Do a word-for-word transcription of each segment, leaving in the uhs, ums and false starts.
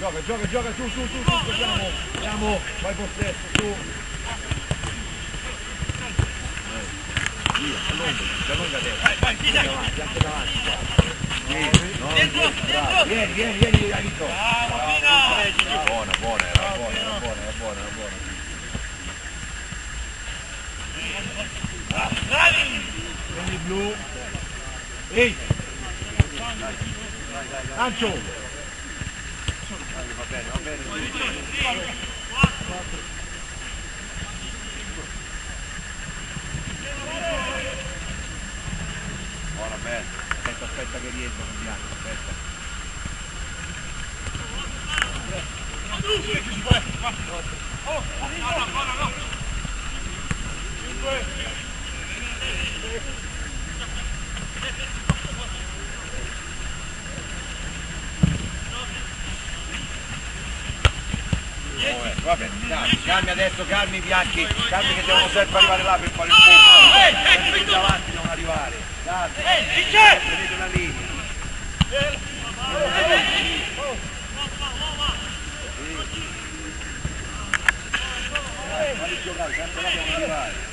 Gioca, gioca, gioca, su, su, su, su, andiamo, andiamo, vai possesso, su. Via, allunga, allunga adesso. Vai, vai, anche davanti, anche davanti. Vieni, no, bravo, vieni, vieni, vieni, Aito. Buona, buona, era buona, era buona, era buona, era buona. Prendi il blu. Ehi! Lancio! Va bene, va bene. Buona, bella. Aspetta, aspetta che rientra, bianco, aspetta. Oh, no, no, no, no. Va bene, calmi, calmi adesso, calmi i bianchi, calmi che devono sempre arrivare là per fare il punto. Ehi, davanti non arrivare. Calmi, tenete una linea. Falli giocare, sempre là devono arrivare.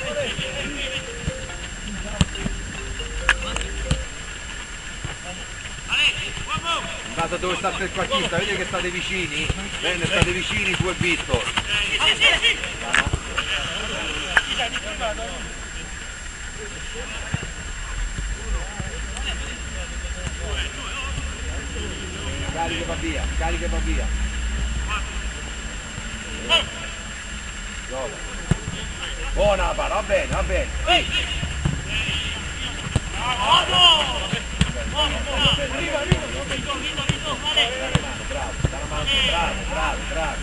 Andate dove sta il trequartista, vedi che state vicini? Bene, state vicini tu e Vittor. Carica va via, carica va via. Buona, va bene, va bene. Arriva, arriva. Bravo, bravo, bravo, bravo.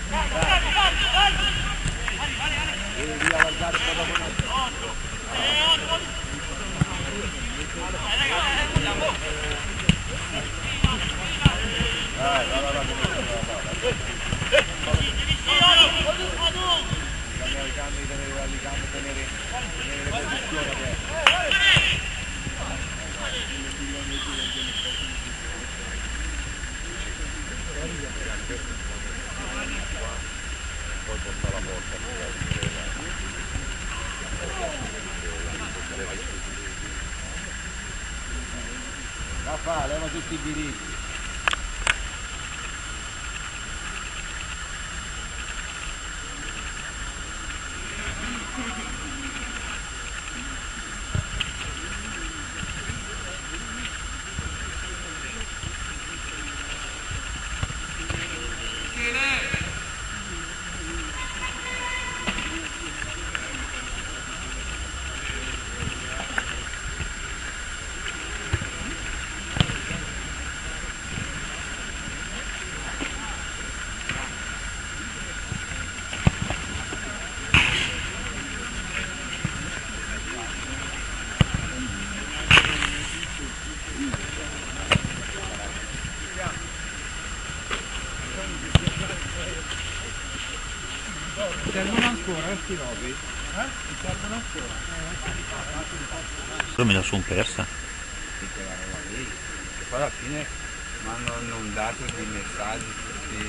Devi via guardare un po' dopo noi. Vai, vai, vai, vai. Cambiare i cambi, tenere i cambi, tenere le posizioni. Poi porta la porta. Raffa, leva tutti i diritti. Servono ancora questi robi? Eh? Mi servono ancora. Però me la sono persa. E poi alla fine mi hanno inondato di messaggi tutti